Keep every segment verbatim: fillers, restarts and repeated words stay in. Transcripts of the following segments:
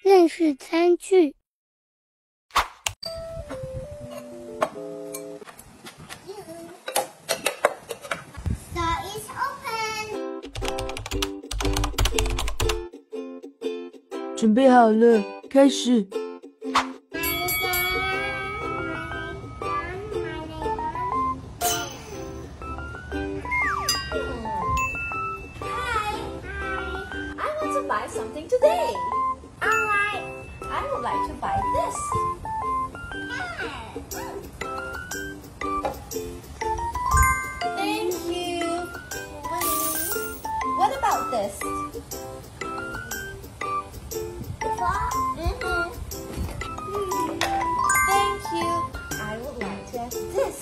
认识餐具。 Door is open. 准备好了，开始。 Buy something today. Alright. I would like to buy this. Thank you. What about this? Mm-hmm. Thank you. I would like to have this.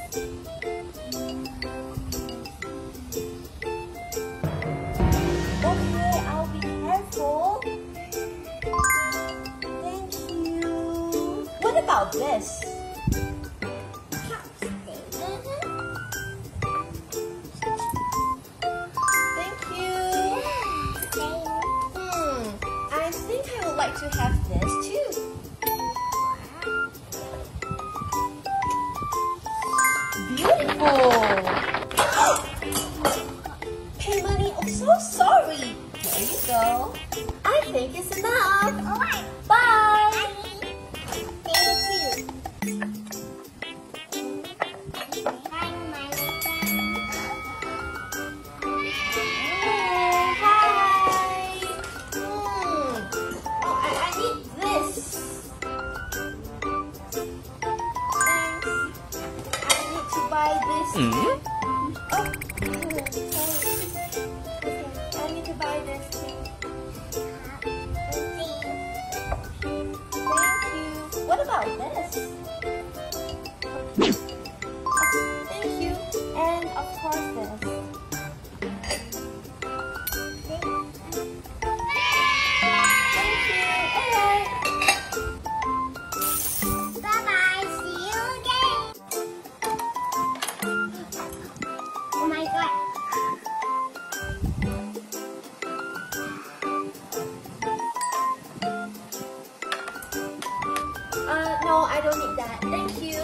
Okay, I'll be careful. Thank you. What about this? Thank you. Hmm, I think I would like to have this too. Beautiful. Pay money. I'm so sorry. There you go. I think it's enough. Alright. Bye. Thank you. Oh, hi. Hmm. Oh, I, I need this. Thanks. I need to buy this. Mm-hmm. Oh. I need to buy this too. Thank you. What about this? Thank you. And of course this. Thank you. Alright. Bye-bye. See you again. Oh my god. Uh, no, I don't need that. Thank you.